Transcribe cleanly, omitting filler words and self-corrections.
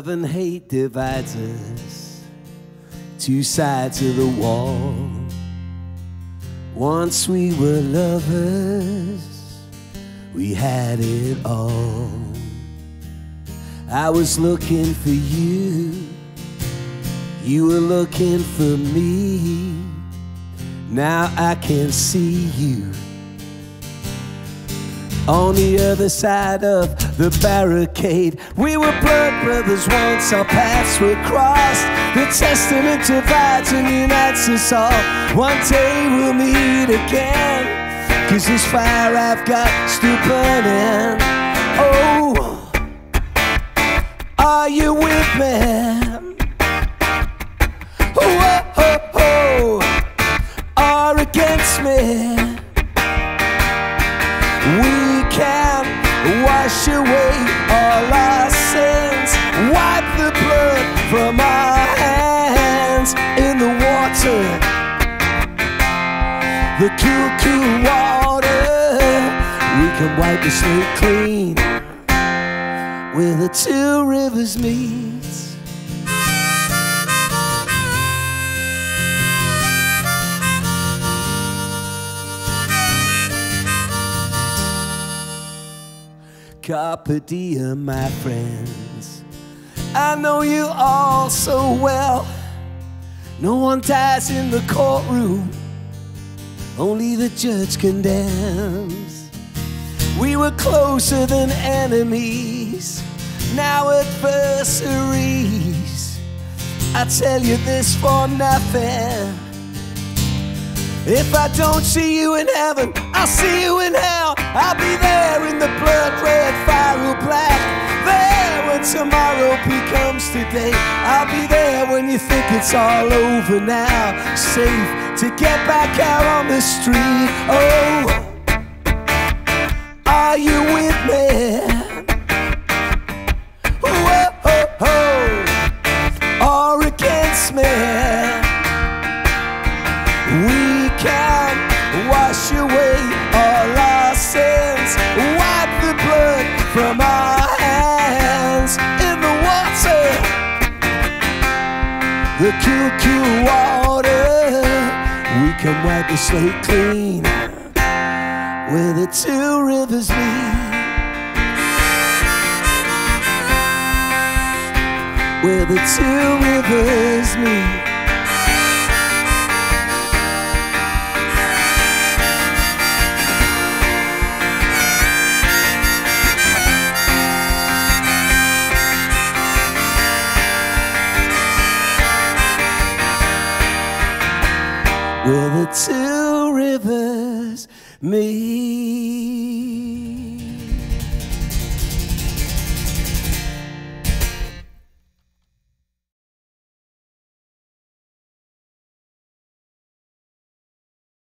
Love and hate divides us, two sides of the wall. Once we were lovers, we had it all. I was looking for you, you were looking for me. Now I can see you on the other side of the barricade. We were blood brothers once, our paths were crossed. The testament divides and unites us all. One day we'll meet again, 'cause this fire I've got still burning. Oh, are you with me? Oh, oh, oh, or against me? We can wash away all our sins, wipe the blood from our hands in the water, the cool, cool water. We can wipe the slate clean where the two rivers meet. Carpe diem, my friends. I know you all so well. No one dies in the courtroom, only the judge condemns. We were closer than enemies, now adversaries. I tell you this for nothing. If I don't see you in heaven, I'll see you in hell. I'll be there in the blood red fire black, there when tomorrow becomes today. I'll be there when you think it's all over now, safe to get back out on the street. Oh, are you with me? Oh, oh, oh, or against me? We can wash away all our sins, wipe the blood from our hands in the water, the cool, cool water. We can wipe the slate clean where the two rivers meet, where the two rivers meet. Where the two rivers meet.